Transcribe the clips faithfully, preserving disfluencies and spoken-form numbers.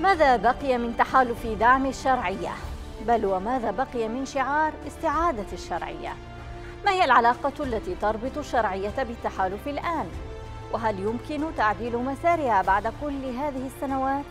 ماذا بقي من تحالف دعم الشرعية؟ بل وماذا بقي من شعار استعادة الشرعية؟ ما هي العلاقة التي تربط الشرعية بالتحالف الآن؟ وهل يمكن تعديل مسارها بعد كل هذه السنوات؟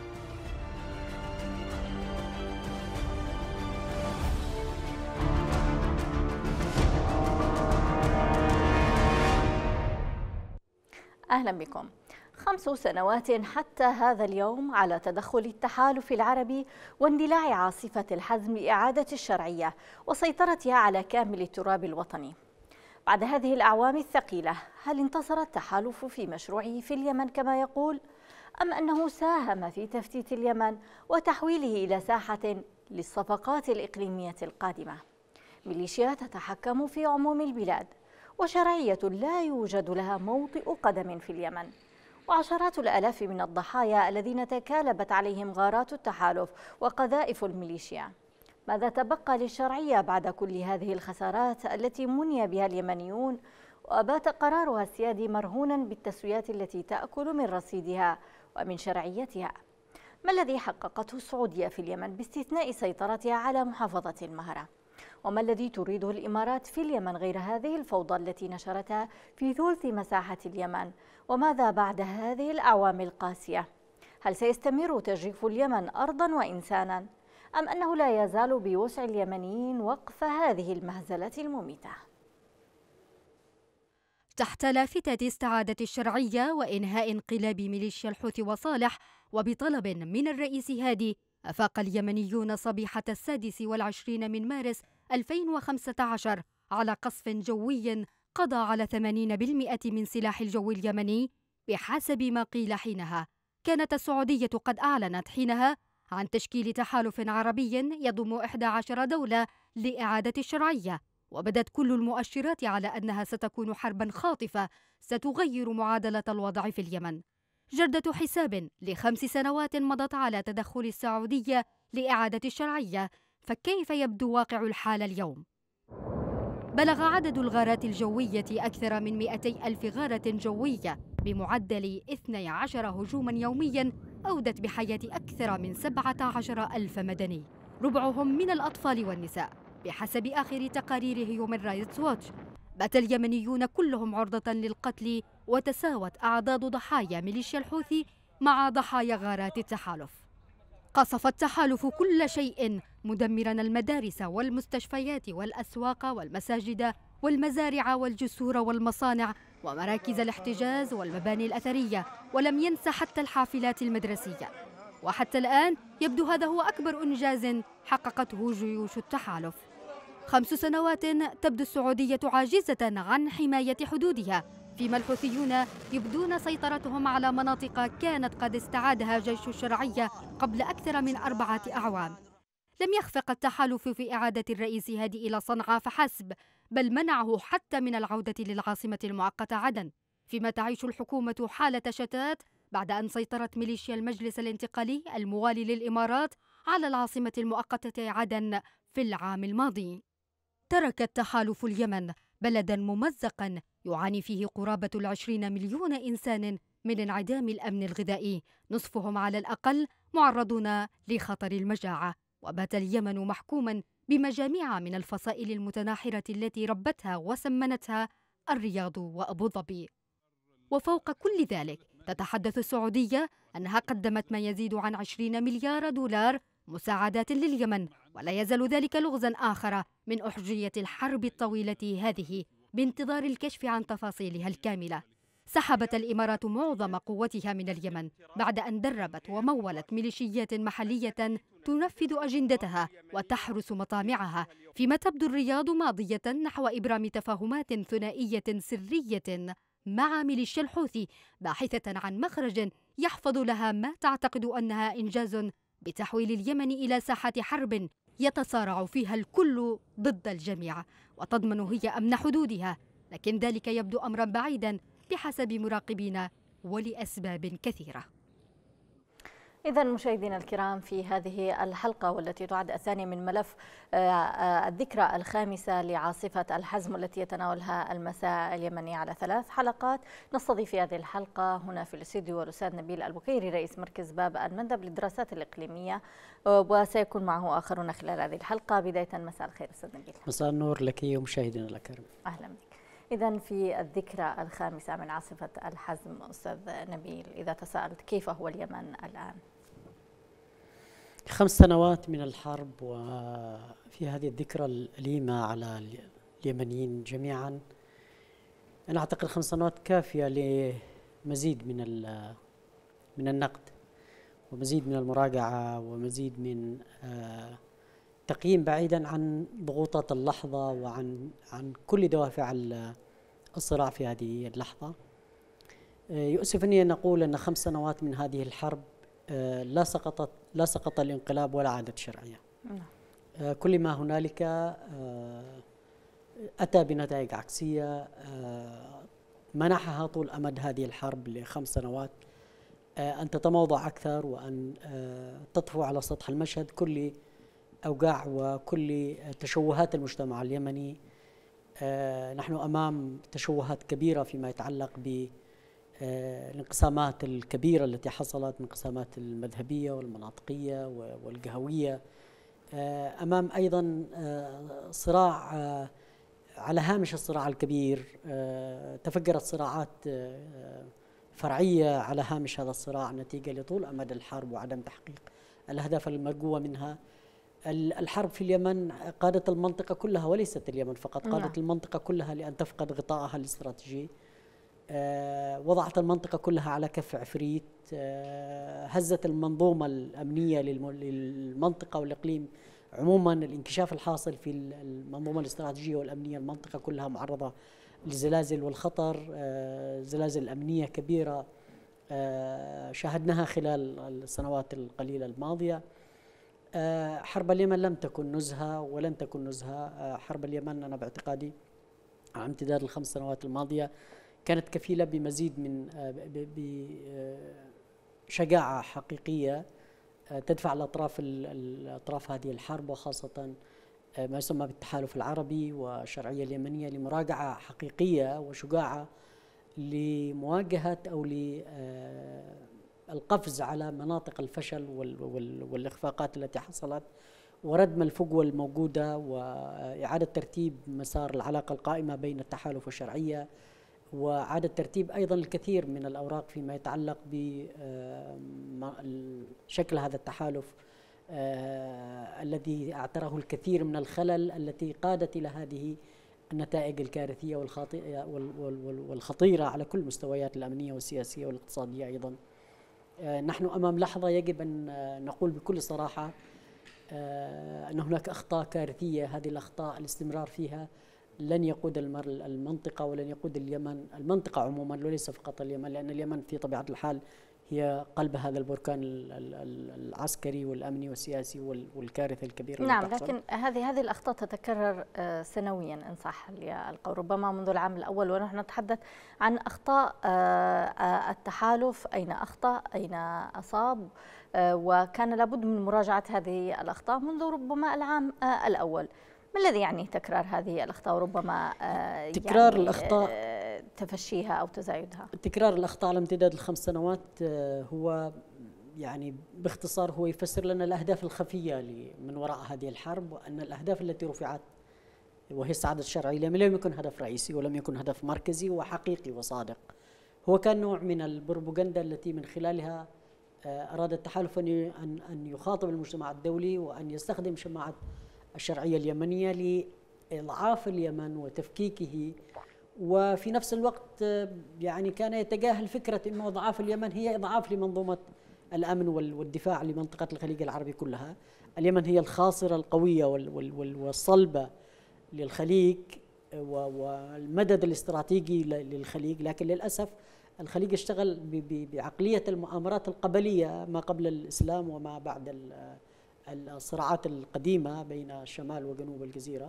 أهلا بكم. خمس سنوات حتى هذا اليوم على تدخل التحالف العربي واندلاع عاصفة الحزم لإعادة الشرعية وسيطرتها على كامل التراب الوطني. بعد هذه الأعوام الثقيلة، هل انتصر التحالف في مشروعه في اليمن كما يقول؟ أم أنه ساهم في تفتيت اليمن وتحويله إلى ساحة للصفقات الإقليمية القادمة؟ ميليشيا تتحكم في عموم البلاد، وشرعية لا يوجد لها موطئ قدم في اليمن، وعشرات الآلاف من الضحايا الذين تكالبت عليهم غارات التحالف وقذائف الميليشيا. ماذا تبقى للشرعية بعد كل هذه الخسارات التي مني بها اليمنيون، وبات قرارها السيادي مرهونا بالتسويات التي تأكل من رصيدها ومن شرعيتها؟ ما الذي حققته السعودية في اليمن باستثناء سيطرتها على محافظة المهرة؟ وما الذي تريده الإمارات في اليمن غير هذه الفوضى التي نشرتها في ثلث مساحة اليمن؟ وماذا بعد هذه الأعوام القاسية؟ هل سيستمر تجريف اليمن أرضا وإنسانا، أم أنه لا يزال بوسع اليمنيين وقف هذه المهزلة المميتة؟ تحت لافتة استعادة الشرعية وإنهاء انقلاب ميليشيا الحوثي وصالح وبطلب من الرئيس هادي، أفاق اليمنيون صبيحة السادس والعشرين من مارس ألفين وخمسة عشر على قصف جوي قضى على ثمانين بالمئة من سلاح الجو اليمني بحسب ما قيل حينها. كانت السعودية قد أعلنت حينها عن تشكيل تحالف عربي يضم إحدى عشرة دولة لإعادة الشرعية، وبدت كل المؤشرات على أنها ستكون حربا خاطفة ستغير معادلة الوضع في اليمن. جردة حساب لخمس سنوات مضت على تدخل السعودية لإعادة الشرعية، فكيف يبدو واقع الحال اليوم؟ بلغ عدد الغارات الجوية أكثر من مئتي ألف غارة جوية بمعدل اثني عشر هجوما يوميا أودت بحياة أكثر من سبعة عشر ألف مدني، ربعهم من الأطفال والنساء بحسب آخر تقارير هيومن رايتس ووتش. بات اليمنيون كلهم عرضة للقتل، وتساوت أعداد ضحايا ميليشيا الحوثي مع ضحايا غارات التحالف. قصف التحالف كل شيء، مدمرا المدارس والمستشفيات والأسواق والمساجد والمزارع والجسور والمصانع ومراكز الاحتجاز والمباني الأثرية، ولم ينس حتى الحافلات المدرسية. وحتى الآن يبدو هذا هو أكبر إنجاز حققته جيوش التحالف. خمس سنوات تبدو السعودية عاجزة عن حماية حدودها، فيما الحوثيون يبدون سيطرتهم على مناطق كانت قد استعادها جيش الشرعية قبل أكثر من أربعة أعوام. لم يخفق التحالف في إعادة الرئيس هادي إلى صنعاء فحسب، بل منعه حتى من العودة للعاصمة المؤقتة عدن، فيما تعيش الحكومة حالة شتات بعد أن سيطرت ميليشيا المجلس الانتقالي الموالي للإمارات على العاصمة المؤقتة عدن في العام الماضي. ترك التحالف اليمن بلدا ممزقا يعاني فيه قرابة العشرين مليون إنسان من انعدام الأمن الغذائي، نصفهم على الأقل معرضون لخطر المجاعة. وبات اليمن محكوما بمجاميع من الفصائل المتناحرة التي ربتها وسمنتها الرياض وأبو ظبي. وفوق كل ذلك تتحدث السعودية أنها قدمت ما يزيد عن عشرين مليار دولار مساعدات لليمن، ولا يزال ذلك لغزا آخر من أحجية الحرب الطويلة هذه بانتظار الكشف عن تفاصيلها الكاملة. سحبت الإمارات معظم قوتها من اليمن بعد أن دربت ومولت ميليشيات محلية تنفذ أجندتها وتحرس مطامعها، فيما تبدو الرياض ماضية نحو إبرام تفاهمات ثنائية سرية مع ميليشيا الحوثي، باحثة عن مخرج يحفظ لها ما تعتقد أنها إنجاز بتحويل اليمن إلى ساحة حرب يتصارع فيها الكل ضد الجميع، وتضمن هي أمن حدودها، لكن ذلك يبدو أمرا بعيدا بحسب مراقبين ولأسباب كثيرة. إذا مشاهدينا الكرام، في هذه الحلقة والتي تعد الثانية من ملف الذكرى الخامسة لعاصفة الحزم التي يتناولها المساء اليمني على ثلاث حلقات، نستضيف في هذه الحلقة هنا في الاستديو الأستاذ نبيل البكيري رئيس مركز باب المندب للدراسات الإقليمية، وسيكون معه آخرون خلال هذه الحلقة. بداية مساء الخير أستاذ نبيل. مساء النور لك ومشاهدينا الأكارم. أهلا بك. إذا في الذكرى الخامسة من عاصفة الحزم أستاذ نبيل، إذا تساءلت كيف هو اليمن الآن؟ خمس سنوات من الحرب، وفي هذه الذكرى الأليمة على اليمنيين جميعا. أنا أعتقد خمس سنوات كافية لمزيد من من النقد ومزيد من المراجعة ومزيد من تقييم، بعيدا عن ضغوطات اللحظة وعن عن كل دوافع الصراع في هذه اللحظة. يؤسفني أن أقول أن خمس سنوات من هذه الحرب لا سقطت لا سقط الانقلاب ولا عادت شرعية. كل ما هنالك أتى بنتائج عكسية منحها طول أمد هذه الحرب لخمس سنوات أن تتموضع أكثر وأن تطفو على سطح المشهد كل أوجاع وكل تشوهات المجتمع اليمني. نحن أمام تشوهات كبيرة فيما يتعلق ب الانقسامات الكبيرة التي حصلت، الانقسامات المذهبية والمناطقية والقهوية، أمام أيضا صراع على هامش الصراع الكبير. تفجرت صراعات فرعية على هامش هذا الصراع نتيجة لطول أمد الحرب وعدم تحقيق الأهداف المرجوة منها. الحرب في اليمن قادت المنطقة كلها، وليست اليمن فقط، قادت المنطقة كلها لأن تفقد غطائها الاستراتيجي. آه وضعت المنطقة كلها على كف عفريت، آه هزت المنظومة الأمنية للمنطقة والإقليم عموما. الانكشاف الحاصل في المنظومة الاستراتيجية والأمنية، المنطقة كلها معرضة لزلازل والخطر، آه زلازل أمنية كبيرة آه شاهدناها خلال السنوات القليلة الماضية. آه حرب اليمن لم تكن نزهة ولن تكن نزهة. آه حرب اليمن أنا باعتقادي على امتداد الخمس سنوات الماضية كانت كفيلة بمزيد من بشجاعة حقيقية تدفع الأطراف الأطراف هذه الحرب، وخاصة ما يسمى بالتحالف العربي والشرعية اليمنية، لمراجعة حقيقية وشجاعة لمواجهة أو للقفز على مناطق الفشل والإخفاقات التي حصلت، وردم الفجوة الموجودة، وإعادة ترتيب مسار العلاقة القائمة بين التحالف والشرعية، وعادة ترتيب أيضا الكثير من الأوراق فيما يتعلق بشكل هذا التحالف الذي اعتراه الكثير من الخلل التي قادت إلى هذه النتائج الكارثية والخطيرة على كل المستويات الأمنية والسياسية والاقتصادية أيضا. نحن أمام لحظة يجب أن نقول بكل صراحة أن هناك أخطاء كارثية. هذه الأخطاء الاستمرار فيها لن يقود المنطقة ولن يقود اليمن، المنطقة عموما وليس فقط اليمن، لأن اليمن في طبيعة الحال هي قلب هذا البركان العسكري والأمني والسياسي والكارثة الكبيرة. نعم، لكن هذه هذه الأخطاء تتكرر سنويا إن صح القول، ربما منذ العام الأول، ونحن نتحدث عن أخطاء التحالف، أين أخطأ، أين أصاب، وكان لابد من مراجعة هذه الأخطاء منذ ربما العام الأول. ما الذي يعني تكرار هذه الأخطاء وربما تكرار يعني الأخطاء تفشيها أو تزايدها؟ تكرار الأخطاء على امتداد الخمس سنوات هو يعني باختصار هو يفسر لنا الأهداف الخفية من وراء هذه الحرب، وأن الأهداف التي رفعت وهي السعادة الشرعية لم يكن هدف رئيسي ولم يكن هدف مركزي وحقيقي وصادق. هو كان نوع من البروباغندا التي من خلالها أراد التحالف أن أن يخاطب المجتمع الدولي وأن يستخدم شماعة الشرعية اليمنية لإضعاف اليمن وتفكيكه، وفي نفس الوقت يعني كان يتجاهل فكرة أنه إضعاف اليمن هي إضعاف لمنظومة الأمن والدفاع لمنطقة الخليج العربي كلها. اليمن هي الخاصرة القوية والصلبة للخليج والمدد الاستراتيجي للخليج، لكن للأسف الخليج اشتغل بعقلية المؤامرات القبلية ما قبل الإسلام وما بعد الصراعات القديمة بين الشمال وجنوب الجزيرة.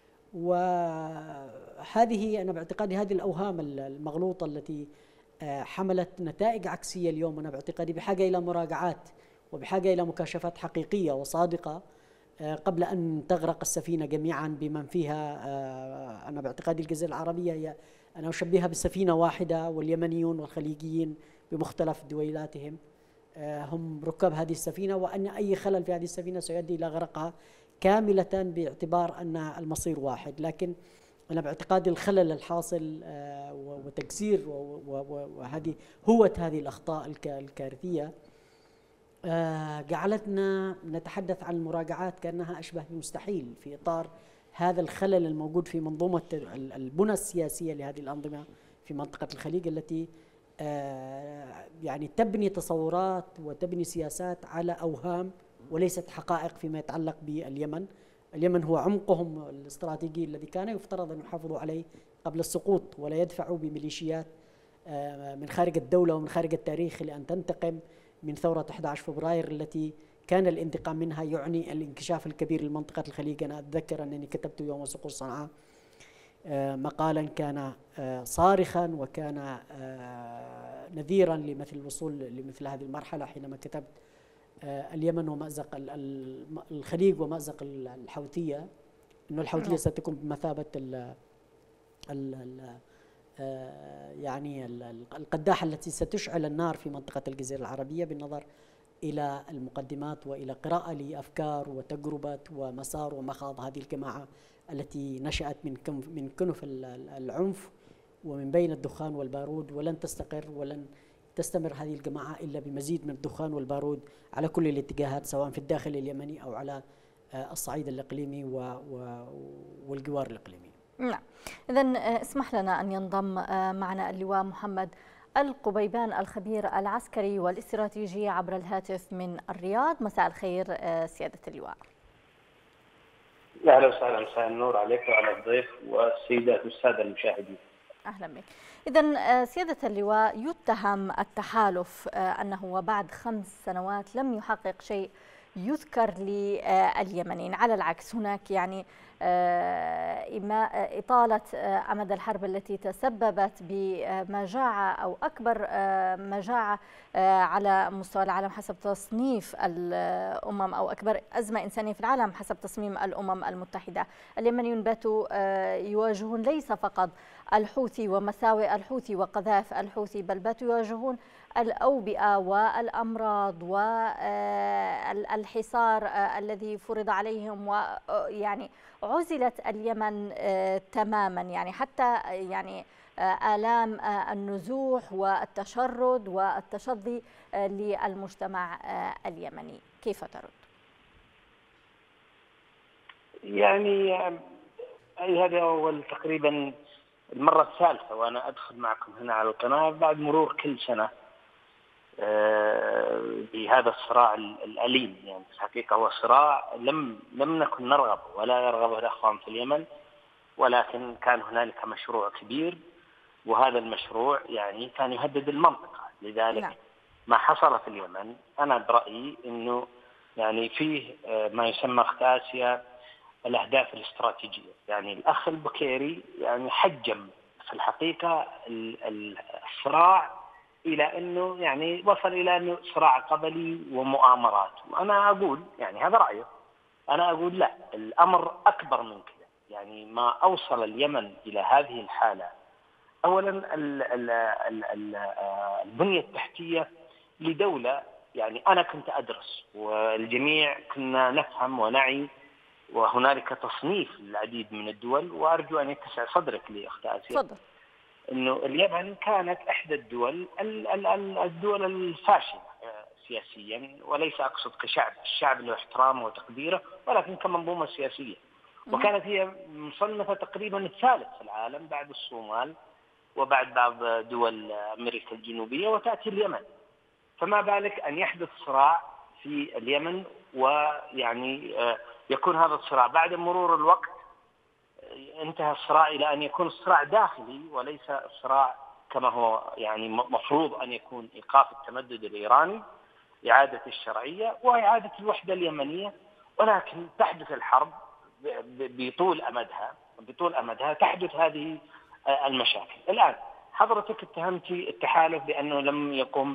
وهذه أنا باعتقادي هذه الأوهام المغلوطة التي حملت نتائج عكسية اليوم، أنا باعتقادي بحاجة إلى مراجعات وبحاجة إلى مكاشفات حقيقية وصادقة قبل أن تغرق السفينة جميعا بمن فيها. أنا باعتقادي الجزيرة العربية هي أنا أشبهها بسفينة واحدة، واليمنيون والخليجيين بمختلف دويلاتهم هم ركاب هذه السفينة، وأن أي خلل في هذه السفينة سيؤدي إلى غرقها كاملة باعتبار أن المصير واحد. لكن أنا باعتقادي الخلل الحاصل وتكسير وهذه هوة هذه الأخطاء الكارثية جعلتنا نتحدث عن المراجعات كأنها أشبه بمستحيل في إطار هذا الخلل الموجود في منظومة البنى السياسية لهذه الأنظمة في منطقة الخليج، التي يعني تبني تصورات وتبني سياسات على أوهام وليست حقائق فيما يتعلق باليمن. اليمن هو عمقهم الاستراتيجي الذي كان يفترض أن يحافظوا عليه قبل السقوط، ولا يدفعوا بميليشيات من خارج الدولة ومن خارج التاريخ لأن تنتقم من ثورة أحد عشر فبراير التي كان الانتقام منها يعني الانكشاف الكبير لمنطقة الخليج. أنا أتذكر أنني كتبت يوم سقوط صنعاء مقالا كان صارخا وكان نذيرا لمثل الوصول لمثل هذه المرحلة، حينما كتبت اليمن ومأزق الخليج ومأزق الحوثية، أن الحوثية ستكون بمثابة ال ال يعني القداحة التي ستشعل النار في منطقة الجزيرة العربية، بالنظر إلى المقدمات وإلى قراءة لأفكار وتجربة ومسار ومخاض هذه الجماعة التي نشأت من من كنف العنف ومن بين الدخان والبارود، ولن تستقر ولن تستمر هذه الجماعة إلا بمزيد من الدخان والبارود على كل الاتجاهات، سواء في الداخل اليمني أو على الصعيد الإقليمي والجوار الإقليمي. نعم، إذن اسمح لنا أن ينضم معنا اللواء محمد القبيبان الخبير العسكري والاستراتيجي عبر الهاتف من الرياض. مساء الخير سيادة اللواء. أهلا وسهلا، مساء النور عليك وعلى الضيف والسيدات والسادة المشاهدين. أهلا بك. إذن سيادة اللواء، يتهم التحالف أنه وبعد خمس سنوات لم يحقق شيء يذكر لليمنيين، على العكس هناك يعني إطالة أمد الحرب التي تسببت بمجاعة أو أكبر مجاعة على مستوى العالم حسب تصنيف الأمم، أو أكبر أزمة إنسانية في العالم حسب تصميم الأمم المتحدة. اليمنيون باتوا يواجهون ليس فقط الحوثي ومساوئ الحوثي وقذائف الحوثي، بل باتوا يواجهون الأوبئة والأمراض والحصار الذي فرض عليهم، ويعني عزلت اليمن تماما، يعني حتى يعني آلام النزوح والتشرد والتشظي للمجتمع اليمني. كيف ترد؟ يعني هذا أول تقريبا المرة الثالثة وأنا أدخل معكم هنا على القناة بعد مرور كل سنة بهذا الصراع الأليم. يعني في الحقيقة هو صراع لم لم نكن نرغب ولا يرغبه الأخوان في اليمن، ولكن كان هنالك مشروع كبير، وهذا المشروع يعني كان يهدد المنطقة. لذلك لا. ما حصل في اليمن أنا برأيي أنه يعني فيه ما يسمى أخت آسيا الأهداف الاستراتيجية. يعني الأخ البكيري يعني حجم في الحقيقة الصراع إلى أنه يعني وصل إلى أنه صراع قبلي ومؤامرات. وأنا أقول يعني هذا رأيه، أنا أقول لا، الأمر أكبر من كذا. يعني ما أوصل اليمن إلى هذه الحالة، أولا ال ال ال ال البنية التحتية لدولة، يعني أنا كنت أدرس والجميع كنا نفهم ونعي، وهنالك تصنيف للعديد من الدول، وأرجو أن يتسع صدرك لي أخت آسيا تفضل. أنه اليمن كانت إحدى الدول الدول الفاشلة سياسيا، وليس أقصد كشعب، الشعب له احترامه وتقديره، ولكن كمنظومة سياسية. وكانت هي مصنفة تقريبا الثالث في العالم بعد الصومال وبعد بعض دول أمريكا الجنوبية، وتأتي اليمن. فما بالك أن يحدث صراع في اليمن، ويعني يكون هذا الصراع بعد مرور الوقت انتهى الصراع إلى أن يكون الصراع داخلي وليس الصراع كما هو يعني مفروض أن يكون إيقاف التمدد الإيراني، إعادة الشرعية وإعادة الوحدة اليمنية. ولكن تحدث الحرب بطول أمدها بطول أمدها تحدث هذه المشاكل. الآن حضرتك اتهمتي التحالف بأنه لم يقم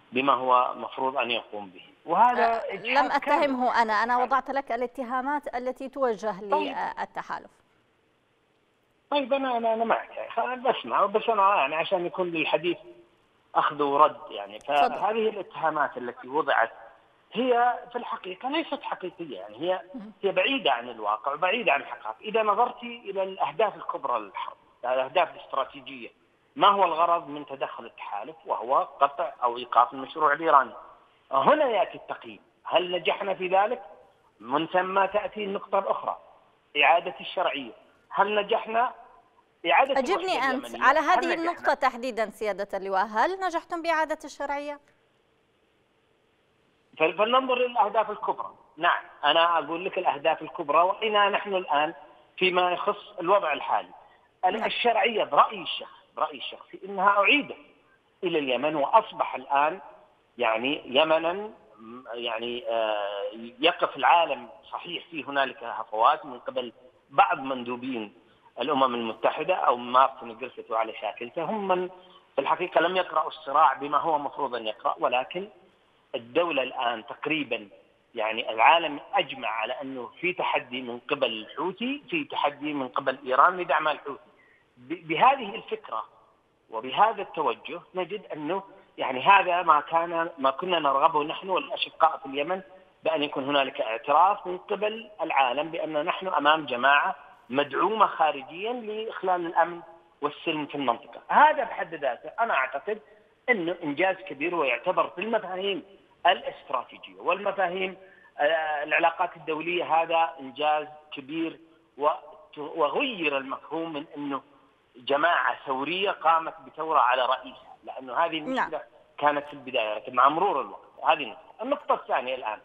بما هو مفروض أن يقوم به. وهذا لم أتهمه أنا أنا وضعت لك الاتهامات التي توجه للتحالف. طيب أنا أنا أنا معك، بسمع بس أنا يعني عشان يكون للحديث أخذ ورد يعني. فهذه الاتهامات التي وضعت هي في الحقيقة ليست حقيقية، يعني هي هي بعيدة عن الواقع وبعيدة عن الحقائق. إذا نظرت إلى الأهداف الكبرى للحرب، الأهداف الاستراتيجية، ما هو الغرض من تدخل التحالف؟ وهو قطع أو إيقاف المشروع الإيراني. هنا يأتي التقييم، هل نجحنا في ذلك؟ من ثم تأتي النقطة الأخرى، إعادة الشرعية، هل نجحنا؟ إعادة أجبني أنت على هذه النقطة تحديدا سيادة اللواء، هل نجحتم بإعادة الشرعية؟ فلننظر للأهداف الكبرى. نعم أنا أقول لك الأهداف الكبرى، وإنا نحن الآن فيما يخص الوضع الحالي. الشرعية برأيي الشخصي برأيي الشخصي إنها أعيدت إلى اليمن، وأصبح الآن يعني يمنا يعني يقف العالم. صحيح في هنالك هفوات من قبل بعض مندوبين الأمم المتحدة أو مارتن جريفيث وعلى شاكلته، هم من في الحقيقة لم يقرأوا الصراع بما هو مفروض أن يقرأ. ولكن الدولة الآن تقريبا يعني العالم أجمع على أنه في تحدي من قبل الحوثي، في تحدي من قبل إيران لدعم الحوثي. بهذه الفكرة وبهذا التوجه نجد أنه يعني هذا ما كان ما كنا نرغبه نحن والأشقاء في اليمن، بأن يكون هنالك اعتراف من قبل العالم بأن نحن أمام جماعة مدعومة خارجيا لإخلال الأمن والسلم في المنطقة. هذا بحد ذاته أنا أعتقد أنه إنجاز كبير، ويعتبر في المفاهيم الاستراتيجية والمفاهيم العلاقات الدولية هذا إنجاز كبير. وغير المفهوم من أنه جماعة ثورية قامت بثورة على رئيسها، لأنه هذه المشكلة كانت في البداية، لكن مع مرور الوقت هذه النقطة. النقطة الثانية الآن،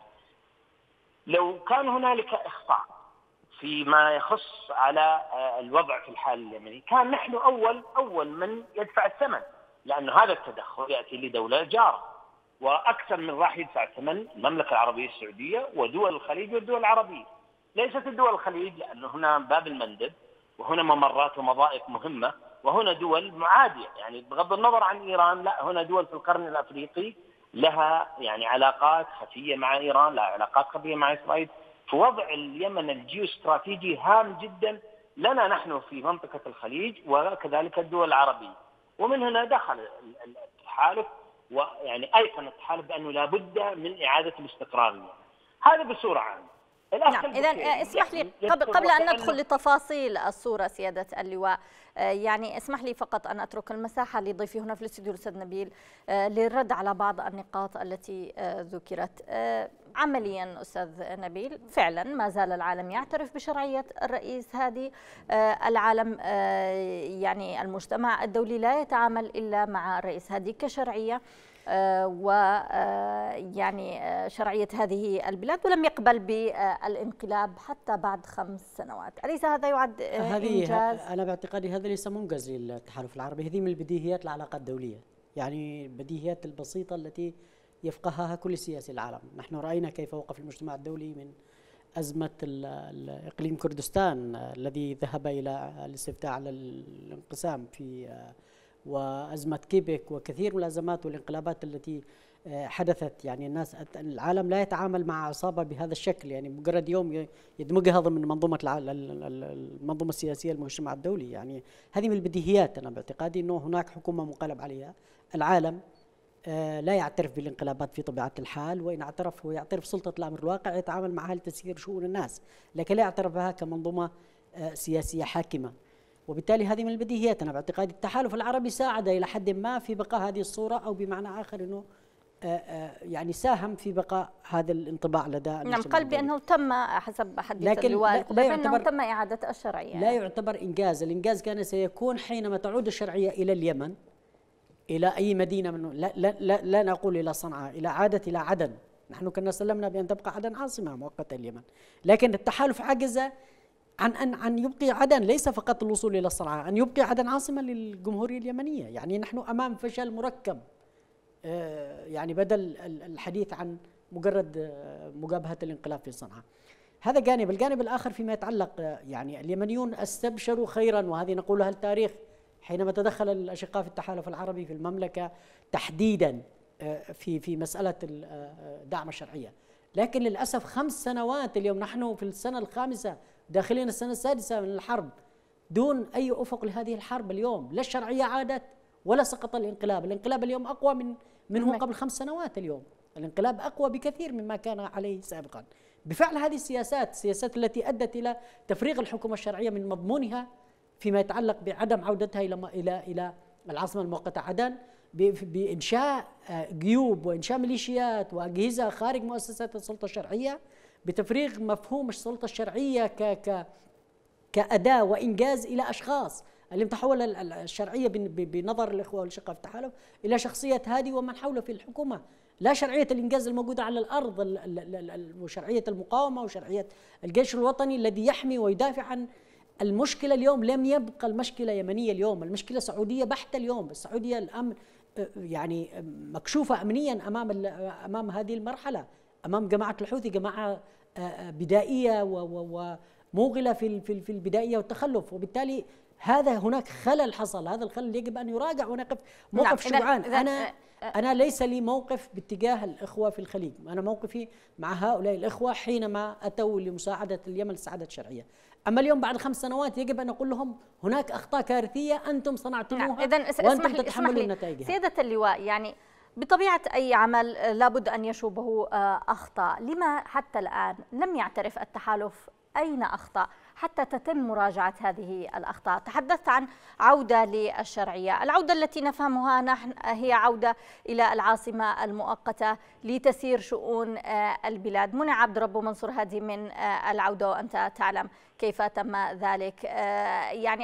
لو كان هنالك إخفاء فيما يخص على الوضع في الحال اليمني، كان نحن أول أول من يدفع الثمن، لأنه هذا التدخل يأتي لدولة جارة، وأكثر من راح يدفع الثمن المملكة العربية السعودية ودول الخليج والدول العربية. ليست الدول الخليج، لأنه هنا باب المندب وهنا ممرات ومضائق مهمة، وهنا دول معادية يعني بغض النظر عن إيران، لا هنا دول في القرن الأفريقي لها يعني علاقات خفية مع إيران، لها علاقات خفية مع إسرائيل. فوضع اليمن الجيوستراتيجي هام جدا لنا نحن في منطقة الخليج وكذلك الدول العربية. ومن هنا دخل التحالف، ويعني أيقن التحالف بأنه لا بد من إعادة الاستقرار اليمن. هذا بصورة عامة. نعم، إذا اسمح لي قبل, قبل أن ندخل لتفاصيل الصورة سيادة اللواء، يعني اسمح لي فقط أن أترك المساحة لضيفي هنا في الاستوديو الأستاذ نبيل للرد على بعض النقاط التي ذكرت. عمليا أستاذ نبيل، فعلا ما زال العالم يعترف بشرعية الرئيس هادي. العالم يعني المجتمع الدولي لا يتعامل إلا مع الرئيس هادي كشرعية ويعني شرعية هذه البلاد، ولم يقبل بالانقلاب حتى بعد خمس سنوات. أليس هذا يعد إنجاز؟ أنا باعتقادي هذا ليس منجز للتحالف العربي، هذه من البديهيات العلاقات الدولية، يعني البديهيات البسيطة التي يفقهها كل سياسي العالم. نحن رأينا كيف وقف المجتمع الدولي من أزمة إقليم كردستان الذي ذهب إلى الاستفتاء على الانقسام في وأزمة كيبك وكثير من الأزمات والانقلابات التي حدثت. يعني الناس العالم لا يتعامل مع عصابة بهذا الشكل، يعني مجرد يوم يدمجها ضمن منظومة المنظومة السياسية المجتمع الدولي. يعني هذه من البديهيات. أنا باعتقادي أنه هناك حكومة منقلب عليها. العالم لا يعترف بالانقلابات في طبيعة الحال، وإن اعترف هو يعترف سلطة الأمر الواقع يتعامل معها لتسيير شؤون الناس، لكن لا يعترف بها كمنظومة سياسية حاكمة. وبالتالي هذه من البديهيات. أنا باعتقاد التحالف العربي ساعد إلى حد ما في بقاء هذه الصورة، أو بمعنى آخر أنه يعني ساهم في بقاء هذا الانطباع لدى نعم. قال بأنه تم حسب حديث اللواء أنه تم إعادة الشرعية. لا يعتبر إنجاز. الإنجاز كان سيكون حينما تعود الشرعية إلى اليمن، إلى أي مدينة منه، لا, لا, لا, لا نقول إلى صنعاء، إلى عادة إلى عدن. نحن كنا سلمنا بأن تبقى عدن عاصمة مؤقتة اليمن، لكن التحالف عجز عن أن أن يبقي عدن، ليس فقط الوصول إلى صنعاء، أن يبقي عدن عاصمة للجمهورية اليمنية. يعني نحن أمام فشل مركب، يعني بدل الحديث عن مجرد مجابهة الانقلاب في صنعاء. هذا جانب. الجانب الآخر فيما يتعلق، يعني اليمنيون استبشروا خيرا، وهذه نقولها التاريخ، حينما تدخل الأشقاء في التحالف العربي في المملكة تحديدا في في مساله دعم الشرعيه. لكن للاسف خمس سنوات اليوم، نحن في السنه الخامسه داخلين السنه السادسه من الحرب، دون اي افق لهذه الحرب اليوم. لا الشرعيه عادت ولا سقط الانقلاب. الانقلاب اليوم اقوى من منه قبل خمس سنوات. اليوم الانقلاب اقوى بكثير مما كان عليه سابقا بفعل هذه السياسات، السياسات التي ادت الى تفريغ الحكومه الشرعيه من مضمونها فيما يتعلق بعدم عودتها الى الى الى العاصمه المؤقته عدن، بانشاء جيوب وانشاء ميليشيات واجهزه خارج مؤسسات السلطه الشرعيه، بتفريغ مفهوم السلطه الشرعيه ك ك كاداه وانجاز الى اشخاص. اليوم تحول الشرعيه بنظر الاخوه والاشقاء في التحالف الى شخصيه هادي ومن حوله في الحكومه، لا شرعيه الانجاز الموجوده على الارض، وشرعيه المقاومه وشرعيه الجيش الوطني الذي يحمي ويدافع عن. المشكله اليوم لم يبقى المشكله يمنيه اليوم، المشكله سعوديه بحته اليوم. السعوديه الامن يعني مكشوفه امنيا امام امام هذه المرحله، امام جماعه الحوثي، جماعه بدائيه وموغله في في البدائيه والتخلف، وبالتالي هذا هناك خلل حصل. هذا الخلل يجب ان يراجع ونقف موقف نعم. شجعان. انا انا ليس لي موقف باتجاه الاخوه في الخليج، انا موقفي مع هؤلاء الاخوه حينما اتوا لمساعده اليمن للسعاده الشرعيه. اما اليوم بعد خمس سنوات يجب ان نقول لهم هناك اخطاء كارثيه انتم صنعتموها نعم. وانتم تتحملون نتائجها. سياده اللواء، يعني بطبيعه اي عمل لابد ان يشوبه اخطاء، لما حتى الان لم يعترف التحالف أين أخطأ حتى تتم مراجعة هذه الأخطاء؟ تحدثت عن عودة للشرعية، العودة التي نفهمها نحن هي عودة إلى العاصمة المؤقتة لتسير شؤون البلاد. منع عبد ربه منصور هادي من العودة وأنت تعلم كيف تم ذلك. يعني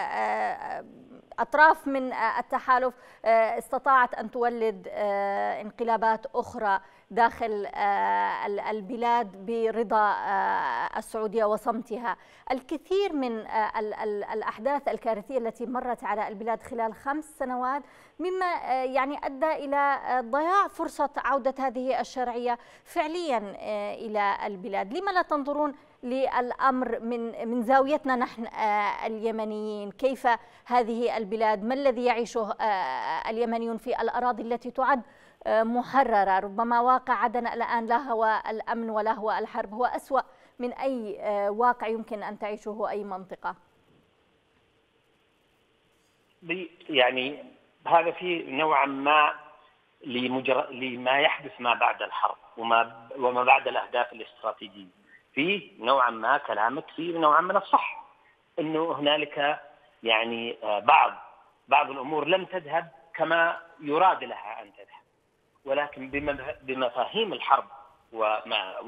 أطراف من التحالف استطاعت أن تولد انقلابات أخرى داخل البلاد برضا السعودية وصمتها. الكثير من الأحداث الكارثية التي مرت على البلاد خلال خمس سنوات مما يعني أدى إلى ضياع فرصة عودة هذه الشرعية فعليا إلى البلاد. لما لا تنظرون للأمر من من زاويتنا نحن اليمنيين؟ كيف هذه البلاد؟ ما الذي يعيشه اليمنيون في الأراضي التي تعد محررة؟ ربما واقع عدن الآن لا هو الأمن ولا هو الحرب، هو أسوأ من أي واقع يمكن أن تعيشه أي منطقة. يعني هذا في نوعا ما لمجر... لما يحدث ما بعد الحرب وما وما بعد الأهداف الاستراتيجية. في نوعا ما كلامك فيه نوعا من الصح، انه هنالك يعني بعض بعض الامور لم تذهب كما يراد لها ان تذهب، ولكن بمفاهيم الحرب ومع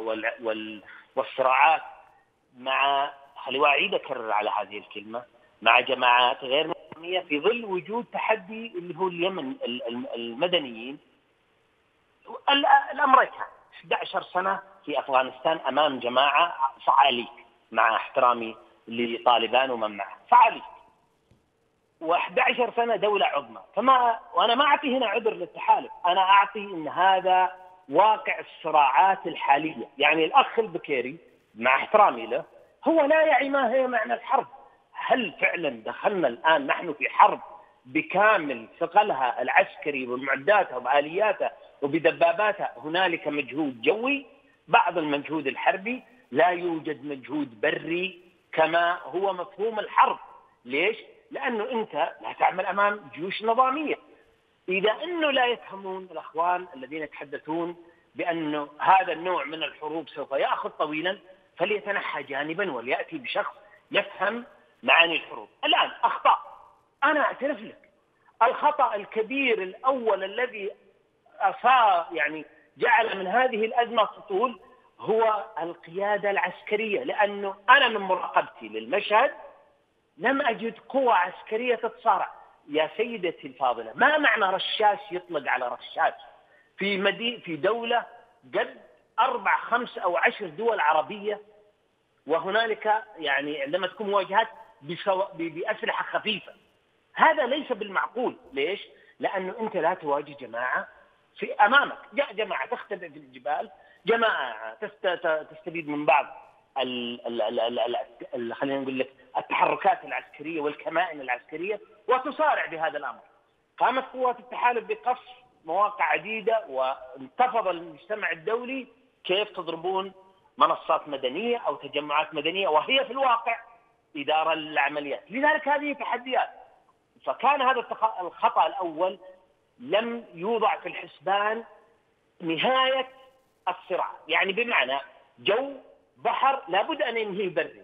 والصراعات مع، خليني اعيد اكرر على هذه الكلمه، مع جماعات غير نظاميه في ظل وجود تحدي اللي هو اليمن المدنيين. الامريكان أحد عشر سنة في أفغانستان أمام جماعة فعاليك، مع احترامي لطالبان ومن معه، فعاليك، وأحد عشر سنة دولة عظمى. فما وأنا ما أعطي هنا عذر للتحالف، أنا أعطي إن هذا واقع الصراعات الحالية. يعني الأخ البكيري مع احترامي له هو لا يعي ما هي معنى الحرب. هل فعلا دخلنا الآن نحن في حرب بكامل ثقلها العسكري ومعداتها وآلياتها وبدباباتها؟ هنالك مجهود جوي، بعض المجهود الحربي، لا يوجد مجهود بري كما هو مفهوم الحرب. ليش؟ لأنه أنت لا تعمل أمام جيوش نظامية. إذا أنه لا يفهمون الأخوان الذين يتحدثون بأنه هذا النوع من الحروب سوف يأخذ طويلا، فليتنحى جانبا وليأتي بشخص يفهم معاني الحروب. الآن أخطاء، أنا أعترف لك الخطأ الكبير الأول الذي أصاب يعني جعل من هذه الأزمة تطول هو القيادة العسكرية. لأنه أنا من مراقبتي للمشهد لم أجد قوة عسكرية تتصارع. يا سيدتي الفاضلة، ما معنى رشاش يطلق على رشاش في مدينة في دولة قد أربع خمس أو عشر دول عربية، وهنالك يعني عندما تكون مواجهات بأسلحة خفيفة؟ هذا ليس بالمعقول. ليش؟ لأنه أنت لا تواجه جماعة في أمامك، جاء جماعة تختبئ في الجبال، جماعة تستفيد من بعض خلينا نقول لك التحركات العسكرية والكمائن العسكرية وتصارع بهذا الأمر. قامت قوات التحالف بقصف مواقع عديدة وانتفض المجتمع الدولي كيف تضربون منصات مدنية أو تجمعات مدنية وهي في الواقع إدارة للعمليات. لذلك هذه تحديات. فكان هذا الخطأ الأول لم يوضع في الحسبان نهاية الصراع، يعني بمعنى جو بحر لابد أن ينهيه بري.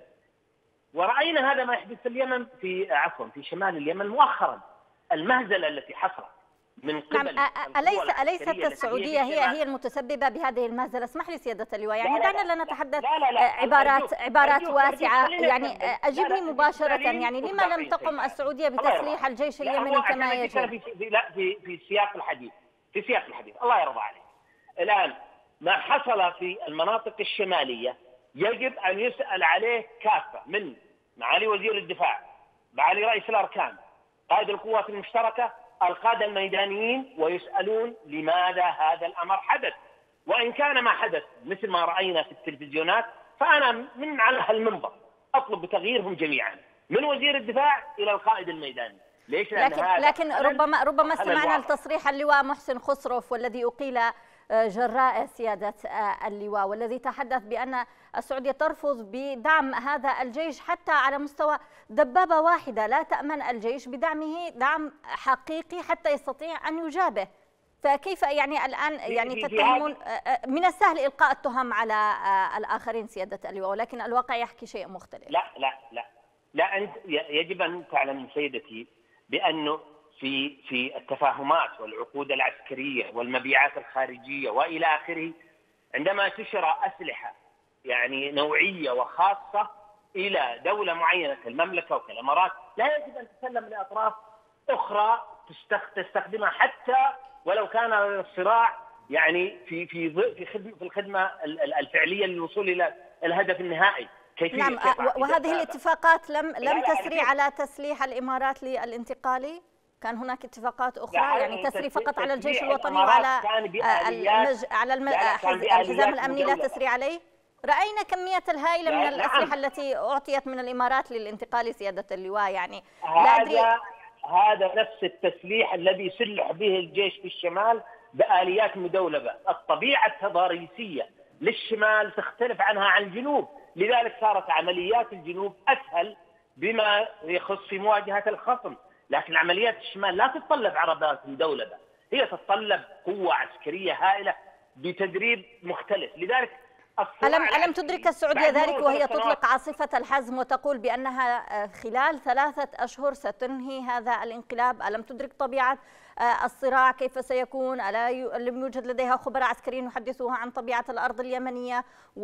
ورأينا هذا ما يحدث في اليمن في عفوا في شمال اليمن مؤخرا، المهزلة التي حصلت من قبل نعم. أليس أليست السعودية هي هي المتسببة بهذه المهزلة؟ اسمح لي سيادة اللواء، يعني دعنا لا نتحدث لا لا لا عبارات أرجوك عبارات أرجوك واسعة. أرجوك يعني أجبني مباشرة، يعني لما لم تقم السعودية بتسليح الجيش اليمني كما يجب؟ في لا في في سياق الحديث في سياق الحديث الله يرضى عليك. الآن ما حصل في المناطق الشمالية يجب أن يسأل عليه كافة، من معالي وزير الدفاع، معالي رئيس الأركان، قائد القوات المشتركة، القادة الميدانيين، ويسألون لماذا هذا الأمر حدث. وإن كان ما حدث مثل ما رأينا في التلفزيونات، فأنا من على هالمنبر أطلب بتغييرهم جميعا من وزير الدفاع إلى القائد الميداني. ليش؟ لكن لكن ربما ربما استمعنا لتصريح اللواء محسن خسرف والذي أقيل جراء سيادة اللواء، والذي تحدث بأن السعودية ترفض بدعم هذا الجيش حتى على مستوى دبابة واحدة، لا تأمن الجيش بدعمه دعم حقيقي حتى يستطيع أن يجابه. فكيف يعني الآن يعني تتهمون؟ من السهل إلقاء التهم على الآخرين سيادة اللواء، ولكن الواقع يحكي شيء مختلف. لا لا لا لا أنت يجب أن تعلم سيدتي بأنه في في التفاهمات والعقود العسكرية والمبيعات الخارجية وإلى آخره، عندما تشرى أسلحة يعني نوعية وخاصة إلى دولة معينة كالمملكة وكالإمارات، لا يجب أن تسلم لأطراف أخرى تستخدمها حتى ولو كان الصراع يعني في في في خدمة في الخدمة الفعلية للوصول إلى الهدف النهائي. نعم. وهذه الاتفاقات لم لم تسري على تسليح الإمارات للانتقالي؟ كان هناك اتفاقات أخرى يعني تسري فقط على الجيش الوطني وعلى المج... على الم... الحزام الأمني لا تسري عليه؟ رأينا كمية الهائلة من الأسلحة التي أعطيت من الإمارات للانتقال سيادة اللواء، يعني لا أدري. هذا هذا نفس التسليح الذي سلح به الجيش في الشمال بآليات مدولبة. الطبيعة التضاريسية للشمال تختلف عنها عن الجنوب، لذلك صارت عمليات الجنوب أسهل بما يخص في مواجهة الخصم. لكن عمليات الشمال لا تتطلب عربات مدولبة، هي تتطلب قوة عسكرية هائلة بتدريب مختلف. لذلك ألم ألم تدرك السعودية ذلك وهي تطلق عاصفة الحزم وتقول بأنها خلال ثلاثة أشهر ستنهي هذا الانقلاب؟ ألم تدرك طبيعة الصراع كيف سيكون؟ ألا لم يوجد لديها خبراء عسكريين يحدثوها عن طبيعة الأرض اليمنية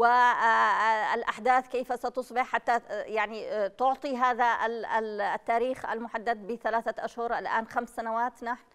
والأحداث كيف ستصبح حتى يعني تعطي هذا التاريخ المحدد بثلاثة أشهر؟ الآن خمس سنوات نحن.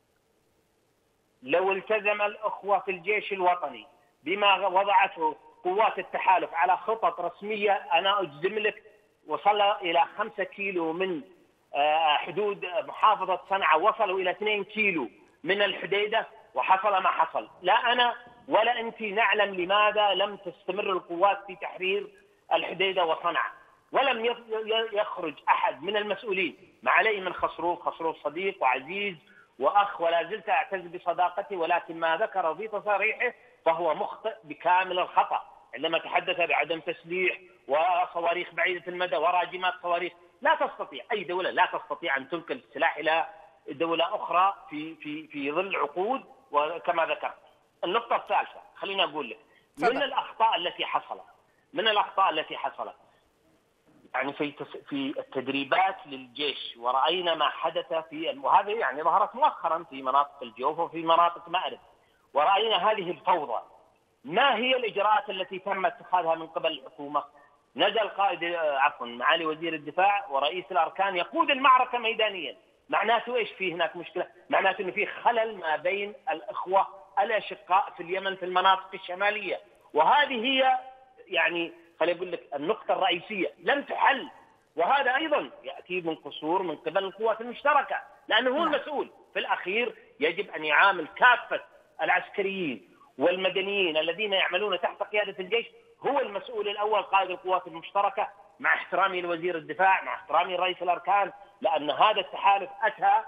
لو التزم الأخوة في الجيش الوطني بما وضعته قوات التحالف على خطط رسمية، أنا أجزم لك وصل إلى خمسة كيلو من حدود محافظة صنعاء، وصلوا إلى اثنين كيلو من الحديدة، وحصل ما حصل. لا أنا ولا أنت نعلم لماذا لم تستمر القوات في تحرير الحديدة وصنعاء، ولم يخرج أحد من المسؤولين. ما علي من خسروف، خسروف صديق وعزيز وأخ ولا زلت أعتز بصداقتي، ولكن ما ذكر في تصاريحه فهو مخطئ بكامل الخطأ عندما تحدث بعدم تسليح وصواريخ بعيدة المدى وراجمات صواريخ. لا تستطيع أي دولة لا تستطيع أن تنقل السلاح إلى دولة أخرى في في في ظل عقود. وكما ذكرت النقطة الثالثة، خليني أقول لك من الأخطاء التي حصلت من الأخطاء التي حصلت يعني في في التدريبات للجيش، ورأينا ما حدث في، وهذه يعني ظهرت مؤخرا في مناطق الجوف وفي مناطق مأرب، ورأينا هذه الفوضى. ما هي الإجراءات التي تم اتخاذها من قبل الحكومة؟ نزل قائد عفوا معالي وزير الدفاع ورئيس الأركان يقود المعركة ميدانيا. معناته إيش؟ في هناك مشكلة، معناته إنه في خلل ما بين الإخوة الأشقاء في اليمن في المناطق الشمالية، وهذه هي يعني خليني أقول لك النقطة الرئيسية لم تحل. وهذا أيضا يأتي من قصور من قبل القوات المشتركة، لأنه هو المسؤول في الأخير. يجب أن يعامل كافة العسكريين والمدنيين الذين يعملون تحت قيادة الجيش، هو المسؤول الأول قائد القوات المشتركة، مع احترامي لوزير الدفاع، مع احترامي لرئيس الأركان، لأن هذا التحالف أتى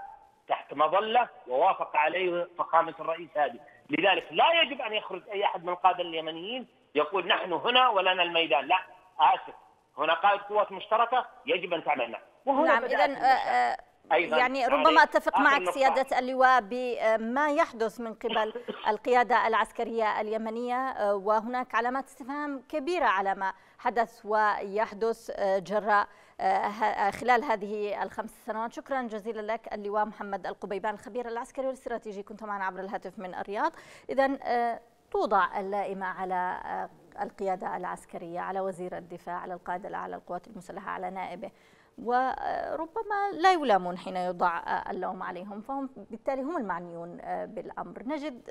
تحت مظلة ووافق عليه فخامة الرئيس هادي. لذلك لا يجب أن يخرج أي أحد من القادة اليمنيين يقول نحن هنا ولنا الميدان. لا، آسف، هنا قائد قوات مشتركة يجب أن تعملنا. نعم، إذن يعني ربما أتفق معك سيادة اللواء بما يحدث من قبل القيادة العسكرية اليمنية، وهناك علامات استفهام كبيرة على ما حدث ويحدث جراء خلال هذه الخمس سنوات. شكرا جزيلا لك اللواء محمد القبيبان، الخبير العسكري والاستراتيجي، كنت معنا عبر الهاتف من الرياض. إذن توضع اللائمة على القيادة العسكرية، على وزير الدفاع، على القائد الأعلى للقوات المسلحة، على نائبه، وربما لا يلامون حين يوضع اللوم عليهم، فهم بالتالي هم المعنيون بالأمر. نجد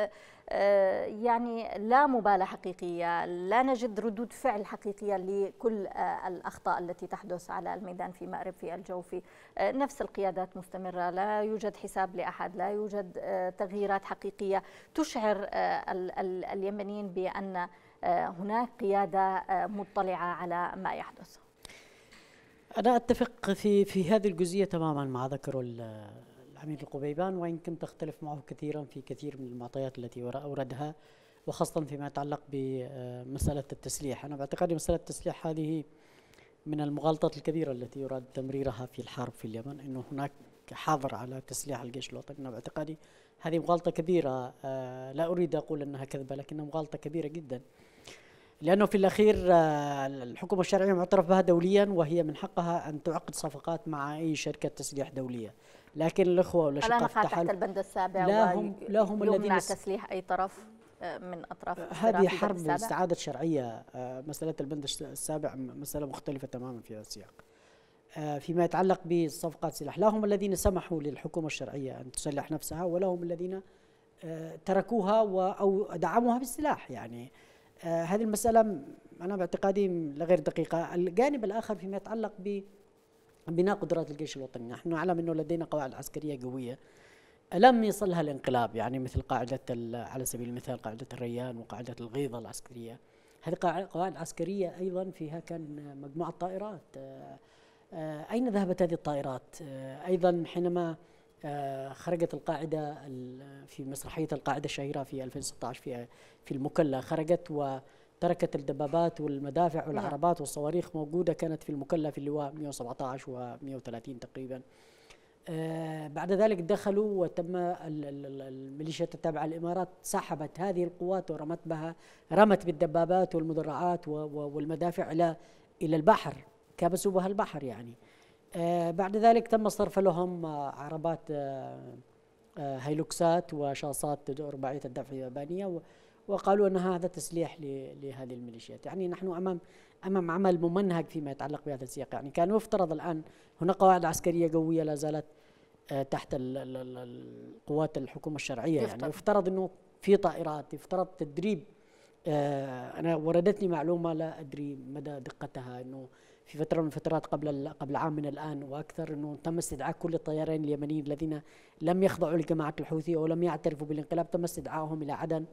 يعني لا مبالاة حقيقية، لا نجد ردود فعل حقيقية لكل الأخطاء التي تحدث على الميدان، في مأرب، في الجو، في نفس القيادات مستمرة، لا يوجد حساب لأحد، لا يوجد تغييرات حقيقية تشعر اليمنيين بأن هناك قيادة مطلعة على ما يحدث. أنا أتفق في في هذه الجزئية تماما مع ذكر العميد القبيبان، وإن كنت أختلف معه كثيرا في كثير من المعطيات التي أوردها، وخاصة فيما يتعلق بمسألة التسليح. أنا باعتقادي مسألة التسليح هذه من المغالطات الكبيرة التي يراد تمريرها في الحرب في اليمن، إنه هناك حظر على تسليح الجيش الوطني. أنا باعتقادي هذه مغالطة كبيرة، لا أريد أقول أنها كذبة، لكنها مغالطة كبيرة جدا، لأنه في الأخير الحكومة الشرعية معترف بها دوليا، وهي من حقها أن تعقد صفقات مع أي شركة تسليح دولية. لكن الأخوة والأشقاء في التحالف تحت البند السابع لا هم, لا هم الذين يمنع تسليح أي طرف من أطراف هذه حرب استعادة شرعية. مسألة البند السابع مسألة مختلفة تماما في هذا السياق. فيما يتعلق بالصفقات سلاح، لا هم الذين سمحوا للحكومة الشرعية أن تسلح نفسها، ولا هم الذين تركوها أو دعموها بالسلاح. يعني آه هذه المسألة أنا باعتقادي غير دقيقة. الجانب الآخر فيما يتعلق ببناء قدرات الجيش الوطني، نحن نعلم أنه لدينا قواعد عسكرية قوية لم يصلها الانقلاب، يعني مثل قاعدة على سبيل المثال قاعدة الريان وقاعدة الغيضة العسكرية. هذه قواعد عسكرية أيضا فيها كان مجموعة طائرات. آه آه أين ذهبت هذه الطائرات؟ آه أيضا حينما آه خرجت القاعدة في مسرحية القاعدة الشهيرة في ألفين وستة عشر في في المكلا، خرجت وتركت الدبابات والمدافع والعربات والصواريخ موجودة، كانت في المكلا في اللواء مئة وسبعة عشر و مئة وثلاثين تقريبا. آه بعد ذلك دخلوا وتم الميليشيات التابعة للإمارات سحبت هذه القوات ورمت بها رمت بالدبابات والمدرعات والمدافع إلى إلى البحر، كبسوا بها البحر يعني. آه بعد ذلك تم صرف لهم آه عربات آه آه هيلوكسات وشاصات رباعية الدفع اليابانية، وقالوا أن هذا تسليح لهذه الميليشيات. يعني نحن أمام أمام عمل ممنهج فيما يتعلق بهذا السياق. يعني كان يفترض الآن هناك قواعد عسكرية قوية لا زالت آه تحت القوات الحكومة الشرعية، يفترض. يعني يفترض أنه في طائرات، يفترض تدريب. آه أنا وردتني معلومة لا أدري مدى دقتها أنه في فترة من الفترات قبل قبل عام من الآن وأكثر أنه تم استدعاء كل الطيارين اليمنيين الذين لم يخضعوا لجماعة الحوثي أو لم يعترفوا بالانقلاب، تم استدعائهم إلى عدن،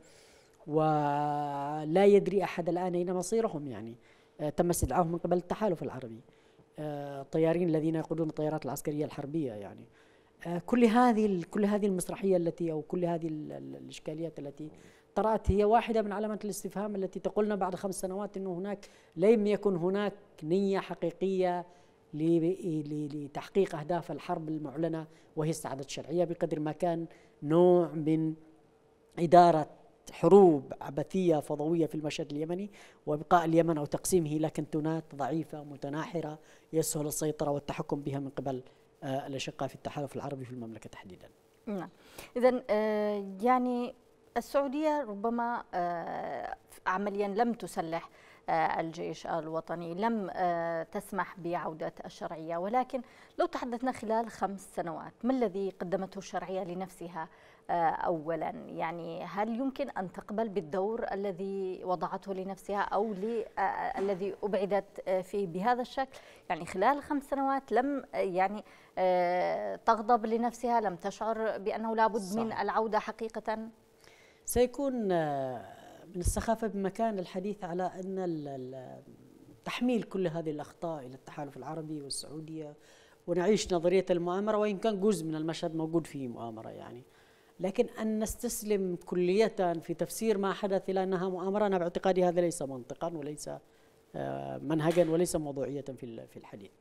ولا يدري أحد الآن أين مصيرهم. يعني آه تم استدعائهم من قبل التحالف العربي، آه طيارين الذين يقودون الطيارات العسكرية الحربية. يعني آه كل هذه كل هذه المسرحية التي أو كل هذه الإشكاليات التي طرأت هي واحدة من علامات الاستفهام التي تقولنا بعد خمس سنوات أنه هناك لم يكن هناك نية حقيقية لتحقيق أهداف الحرب المعلنة وهي استعادة الشرعية، بقدر ما كان نوع من إدارة حروب عبثية فضوية في المشهد اليمني، وبقاء اليمن أو تقسيمه إلى كنتونات ضعيفة متناحرة يسهل السيطرة والتحكم بها من قبل آه الأشقاء في التحالف العربي في المملكة تحديدا. نعم، إذن آه يعني السعودية ربما آه عمليا لم تسلح آه الجيش الوطني، لم آه تسمح بعودة الشرعية، ولكن لو تحدثنا خلال خمس سنوات ما الذي قدمته الشرعية لنفسها أولا؟ يعني هل يمكن أن تقبل بالدور الذي وضعته لنفسها أو الذي أبعدت فيه بهذا الشكل؟ يعني خلال خمس سنوات لم يعني تغضب لنفسها، لم تشعر بأنه لابد صح. من العودة حقيقة؟ سيكون من السخافة بمكان الحديث على أن تحميل كل هذه الأخطاء إلى التحالف العربي والسعودية ونعيش نظرية المؤامرة، وإن كان جزء من المشهد موجود فيه مؤامرة يعني. لكن أن نستسلم كلية في تفسير ما حدث إلى أنها مؤامرة، أنا باعتقادي هذا ليس منطقا وليس منهجا وليس موضوعية في في الحديث.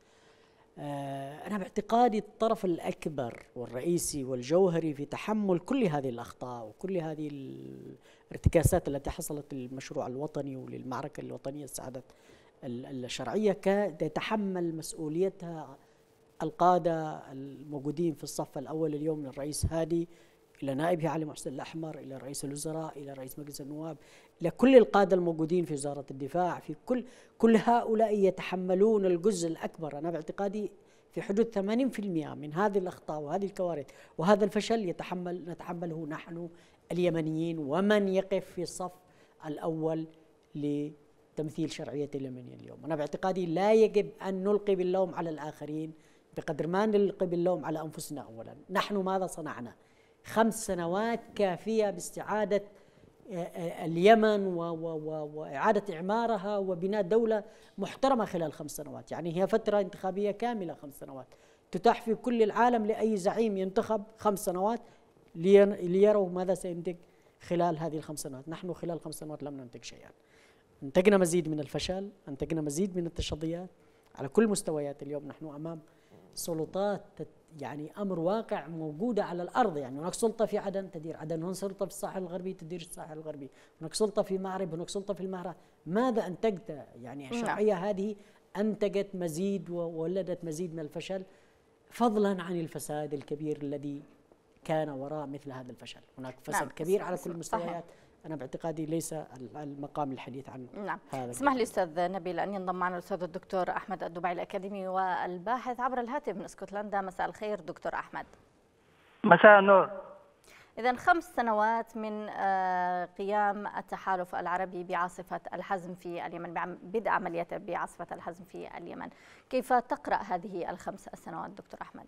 أنا باعتقادي الطرف الأكبر والرئيسي والجوهري في تحمل كل هذه الأخطاء وكل هذه الارتكاسات التي حصلت للمشروع الوطني وللمعركة الوطنية السعادة الشرعية يتحمل مسؤوليتها القادة الموجودين في الصف الأول اليوم، من الرئيس هادي إلى نائبه علي محسن الأحمر، إلى رئيس الوزراء، إلى رئيس مجلس النواب، إلى كل القادة الموجودين في وزارة الدفاع، في كل كل هؤلاء يتحملون الجزء الأكبر. أنا باعتقادي في حدود ثمانين بالمئة من هذه الأخطاء وهذه الكوارث وهذا الفشل يتحمل نتحمله نحن اليمنيين، ومن يقف في الصف الأول لتمثيل شرعية اليمنية اليوم. أنا باعتقادي لا يجب أن نلقي باللوم على الآخرين بقدر ما نلقي باللوم على أنفسنا أولا. نحن ماذا صنعنا؟ خمس سنوات كافية باستعادة اليمن وإعادة إعمارها وبناء دولة محترمة خلال خمس سنوات. يعني هي فترة انتخابية كاملة، خمس سنوات تتاح في كل العالم لأي زعيم ينتخب خمس سنوات ليروا ماذا سينتج خلال هذه الخمس سنوات. نحن خلال خمس سنوات لم ننتج شيئا، انتجنا مزيد من الفشل، انتجنا مزيد من التشظيات على كل مستويات. اليوم نحن أمام سلطات يعني أمر واقع موجودة على الأرض. يعني هناك سلطة في عدن تدير عدن، هناك سلطة في الساحل الغربي تدير الساحل الغربي، هناك سلطة في مأرب، هناك سلطة في المهرة. ماذا أنتجت؟ يعني الشرعية هذه أنتجت مزيد وولدت مزيد من الفشل، فضلا عن الفساد الكبير الذي كان وراء مثل هذا الفشل. هناك فساد نعم. كبير على كل المستويات. أنا باعتقادي ليس المقام الحديث عن نعم. هذا. اسمح لي أستاذ نبيل أن ينضم معنا الأستاذ الدكتور أحمد الدبيعي الأكاديمي والباحث عبر الهاتف من اسكتلندا. مساء الخير دكتور أحمد. مساء النور. إذن خمس سنوات من قيام التحالف العربي بعاصفة الحزم في اليمن، بدء عمليته بعاصفة الحزم في اليمن، كيف تقرأ هذه الخمس السنوات دكتور أحمد؟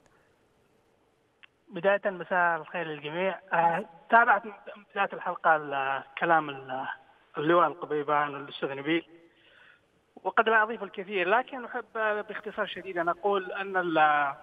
بداية مساء الخير للجميع. أه تابعت من بداية الحلقة كلام اللواء القبيبان والأستاذ نبيل، وقد لا أضيف الكثير، لكن أحب باختصار شديد أن أقول أن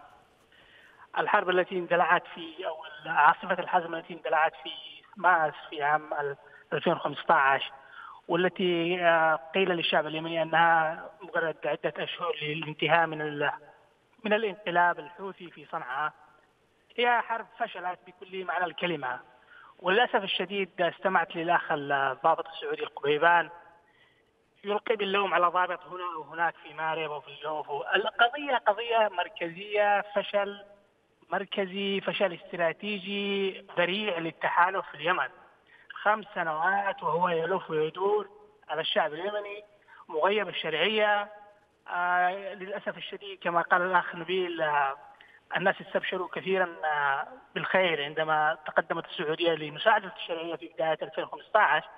الحرب التي اندلعت في أو عاصفة الحزم التي اندلعت في مارس في عام ألفين وخمسة عشر، والتي قيل للشعب اليمني أنها مجرد عدة أشهر للانتهاء من من الانقلاب الحوثي في صنعاء، هي حرب فشلت بكل معنى الكلمة. وللأسف الشديد استمعت للأخ الضابط السعودي القبيبان يلقي باللوم على ضابط هنا وهناك في مارب وفي الجوف. القضية قضية مركزية، فشل مركزي، فشل استراتيجي ذريع للتحالف في اليمن. خمس سنوات وهو يلف ويدور على الشعب اليمني مغيب الشرعية. آه للأسف الشديد كما قال الأخ نبيل، آه الناس استبشروا كثيرا بالخير عندما تقدمت السعودية لمساعدة الشرعية في بداية ألفين وخمسة عشر،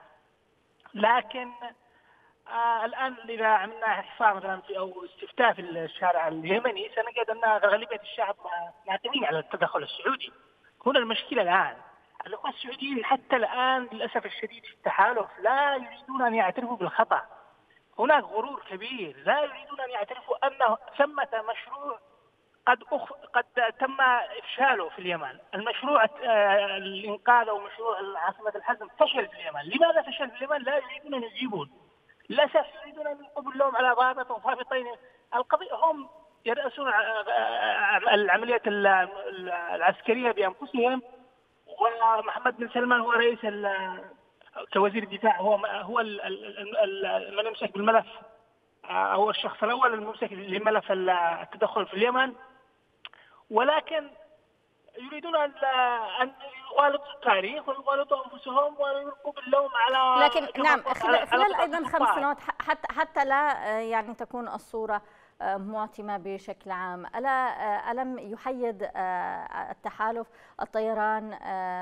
لكن آه الآن إذا عملنا إحصاء مثلا في أو استفتاء في الشارع اليمني سنجد أن غالبية الشعب ناقمين على التدخل السعودي. هنا المشكلة الآن، الأخوة السعوديين حتى الآن للأسف الشديد في التحالف لا يريدون أن يعترفوا بالخطأ. هناك غرور كبير، لا يريدون أن يعترفوا أن ثمة مشروع قد أخ... قد تم إفشاله في اليمن. المشروع الإنقاذ أو مشروع عاصمة الحزم فشل في اليمن. لماذا فشل في اليمن؟ لا يريدون أن يجيبون. للأسف يريدون أن يلقوا اللوم على ضابط وضابطين. القضية هم يرأسون العملية العسكرية بأنفسهم، ومحمد بن سلمان هو رئيس كوزير الدفاع، هو هو من يمسك بالملف، هو الشخص الأول الممسك لملف التدخل في اليمن، ولكن يريدون أن يغالطوا التاريخ ويغالطوا أنفسهم ويلقوا باللوم على. لكن نعم خلال, خلال أيضا خمس سنوات حتى حتى لا يعني تكون الصورة معتمة بشكل عام، ألا ألم يحيد التحالف الطيران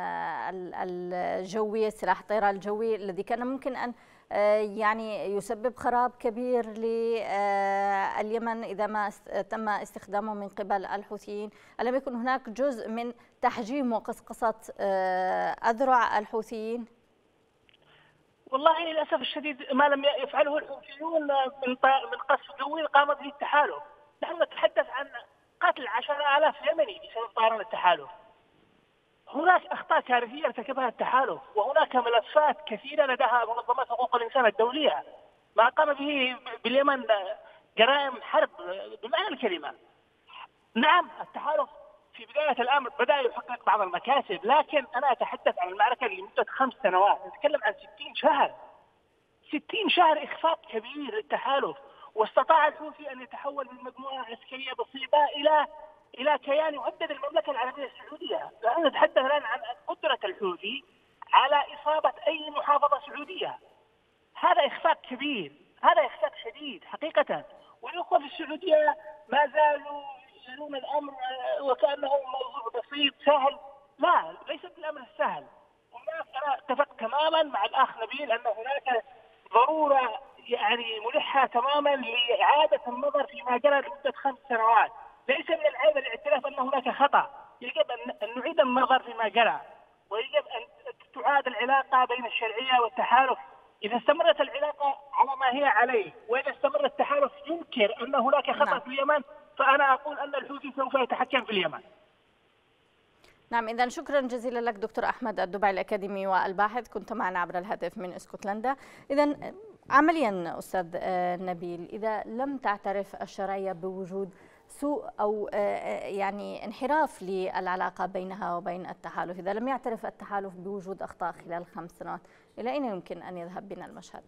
الجوي، السلاح الطيران الجوي الذي كان ممكن أن يعني يسبب خراب كبير لليمن إذا ما تم استخدامه من قبل الحوثيين؟ ألم يكن هناك جزء من تحجيم وقصقصة أذرع الحوثيين؟ والله للأسف الشديد ما لم يفعله الحوثيون من من قصف جوي قام به التحالف. نحن نتحدث عن قتل عشرة آلاف يمني بسبب طيران التحالف. هناك أخطاء كارثية ارتكبها التحالف، وهناك ملفات كثيرة لديها منظمات حقوق الإنسان الدولية. ما قام به باليمن جرائم حرب بمعنى الكلمة. نعم التحالف في بداية الأمر بدأ يحقق بعض المكاسب، لكن أنا أتحدث عن المعركة لمدة خمس سنوات، نتكلم عن ستين شهر. ستين شهر إخفاق كبير للتحالف، واستطاع الحوثي أن يتحول من مجموعة عسكرية بسيطة إلى إلى كيان يهدد المملكة العربية السعودية. نحن نتحدث الآن عن قدرة الحوثي على إصابة أي محافظة سعودية. هذا إخفاق كبير، هذا إخفاق شديد حقيقة. والأخوة في السعودية ما زالوا يرون الأمر وكأنه موضوع بسيط سهل. لا، ليس بالأمر السهل. هناك أنا اتفق تماما مع الأخ نبيل أن هناك ضرورة يعني ملحة تماما لإعادة النظر فيما جرى لمدة خمس سنوات. ليس من العيب الاعتراف أن هناك خطأ، يجب أن نعيد النظر فيما جرى، ويجب أن تعاد العلاقة بين الشرعية والتحالف. إذا استمرت العلاقة على ما هي عليه، وإذا استمر التحالف ينكر أن هناك خطأ نعم. في اليمن، فأنا أقول أن الحوثي سوف يتحكم في اليمن. نعم، إذا شكرا جزيلا لك دكتور أحمد الدبعي الأكاديمي والباحث، كنت معنا عبر الهاتف من اسكتلندا. إذا عمليا أستاذ نبيل، إذا لم تعترف الشرعية بوجود سوء أو يعني انحراف للعلاقة بينها وبين التحالف، إذا لم يعترف التحالف بوجود أخطاء خلال خمس سنوات، إلى أين يمكن أن يذهب بنا المشهد؟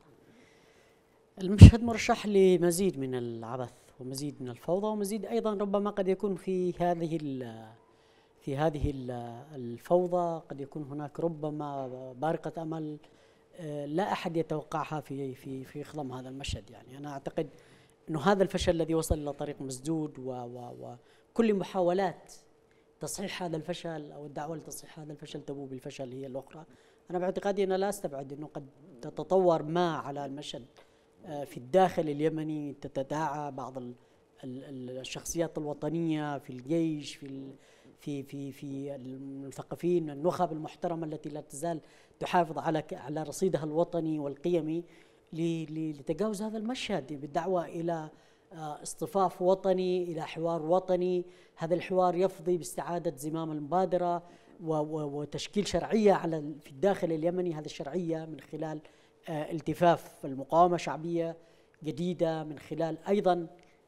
المشهد مرشح لمزيد من العبث ومزيد من الفوضى، ومزيد أيضا ربما قد يكون في هذه في هذه الفوضى قد يكون هناك ربما بارقة أمل لا أحد يتوقعها في في في خضم هذا المشهد. يعني أنا أعتقد أنه هذا الفشل الذي وصل إلى طريق مسدود وكل محاولات تصحيح هذا الفشل أو الدعوة لتصحيح هذا الفشل تبوء بالفشل هي الأخرى. أنا باعتقادي أنا لا أستبعد أنه قد تتطور ما على المشهد في الداخل اليمني، تتداعى بعض الشخصيات الوطنية في الجيش، في في في في المثقفين، النخب المحترمة التي لا تزال تحافظ على على رصيدها الوطني والقيمي لتجاوز هذا المشهد بالدعوة إلى اصطفاف وطني، إلى حوار وطني. هذا الحوار يفضي باستعادة زمام المبادرة وتشكيل شرعية على في الداخل اليمني. هذه الشرعية من خلال التفاف المقاومة شعبية جديدة، من خلال أيضا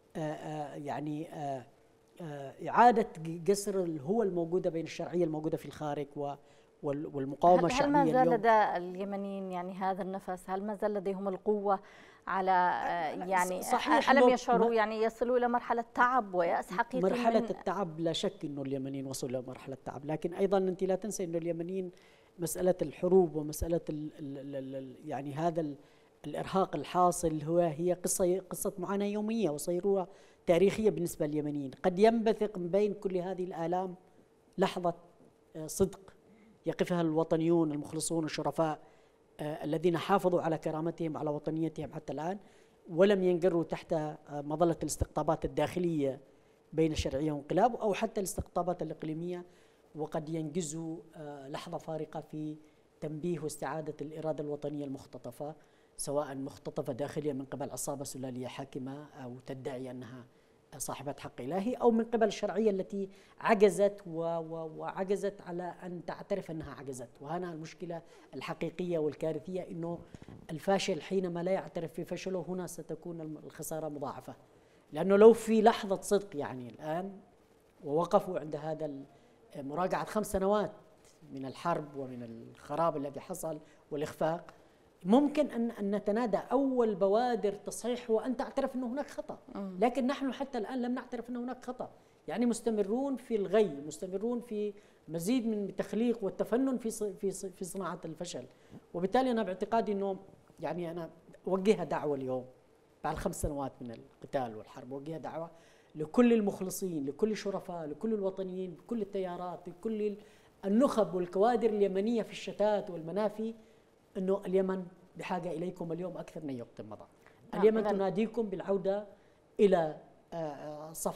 يعني إعادة جسر الهوة الموجودة بين الشرعية الموجودة في الخارج والمقاومة الشعبية. هل ما زال لدى اليمنيين يعني هذا النفس؟ هل ما زال لديهم القوة على يعني صحيح ألم يشعروا يعني يصلوا إلى مرحلة تعب ويأس حقيقي؟ مرحلة التعب لا شك أنه اليمنيين وصلوا إلى مرحلة تعب، لكن أيضا أنت لا تنسي أنه اليمنيين مسألة الحروب ومسألة ال ال ال يعني هذا الإرهاق الحاصل هو هي قصة قصة معاناة يومية وصيروة تاريخية بالنسبة لليمنيين. قد ينبثق من بين كل هذه الآلام لحظة صدق يقفها الوطنيون المخلصون الشرفاء الذين حافظوا على كرامتهم على وطنيتهم حتى الآن، ولم ينجروا تحت مظلة الاستقطابات الداخلية بين الشرعية والانقلاب أو حتى الاستقطابات الإقليمية، وقد ينجزوا لحظة فارقة في تنبيه واستعادة الإرادة الوطنية المختطفة، سواء مختطفة داخليا من قبل عصابة سلالية حاكمة أو تدعي أنها صاحبة حق إلهي، أو من قبل الشرعية التي عجزت وعجزت على أن تعترف أنها عجزت. وهنا المشكلة الحقيقية والكارثية، أنه الفاشل حينما لا يعترف في فشله هنا ستكون الخسارة مضاعفة. لأنه لو في لحظة صدق يعني الآن ووقفوا عند هذا مراجعة خمس سنوات من الحرب ومن الخراب الذي حصل والإخفاق، ممكن أن أن نتنادى أول بوادر تصحيح وأن تعترف أن هناك خطأ. لكن نحن حتى الآن لم نعترف أن هناك خطأ، يعني مستمرون في الغي، مستمرون في مزيد من التخليق والتفنن في في في صناعة الفشل. وبالتالي أنا باعتقادي أنه يعني أنا أوجهها دعوة اليوم بعد خمس سنوات من القتال والحرب، أوجهها دعوة لكل المخلصين، لكل الشرفاء، لكل الوطنيين، لكل التيارات، لكل النخب والكوادر اليمنية في الشتات والمنافي، أنه اليمن بحاجة إليكم اليوم أكثر من يقطن مضى. اليمن تناديكم بالعودة إلى صف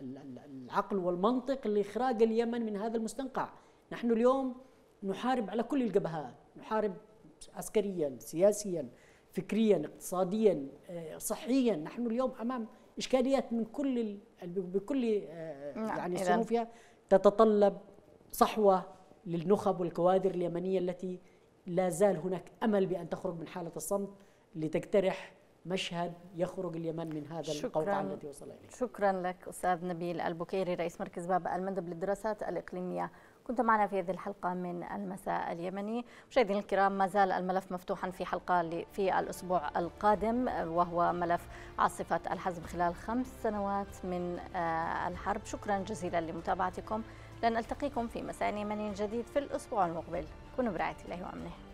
العقل والمنطق لإخراج اليمن من هذا المستنقع. نحن اليوم نحارب على كل الجبهات، نحارب عسكريا، سياسيا، فكريا، اقتصاديا، صحيا. نحن اليوم أمام إشكاليات من كل بكل يعني نعم. صنوفها تتطلب صحوة للنخب والكوادر اليمنية التي لا زال هناك أمل بأن تخرج من حالة الصمت لتقترح مشهد يخرج اليمن من هذا القوقعة التي وصل إليه. شكرا لك أستاذ نبيل البكيري رئيس مركز باب المندب للدراسات الإقليمية، كنت معنا في هذه الحلقة من المساء اليمني. مشاهدينا الكرام، ما زال الملف مفتوحا في حلقة في الأسبوع القادم، وهو ملف عاصفة الحزم خلال خمس سنوات من الحرب. شكرا جزيلا لمتابعتكم، لن ألتقيكم في مساء يمني جديد في الأسبوع المقبل. كونوا برعاية الله وأمنه.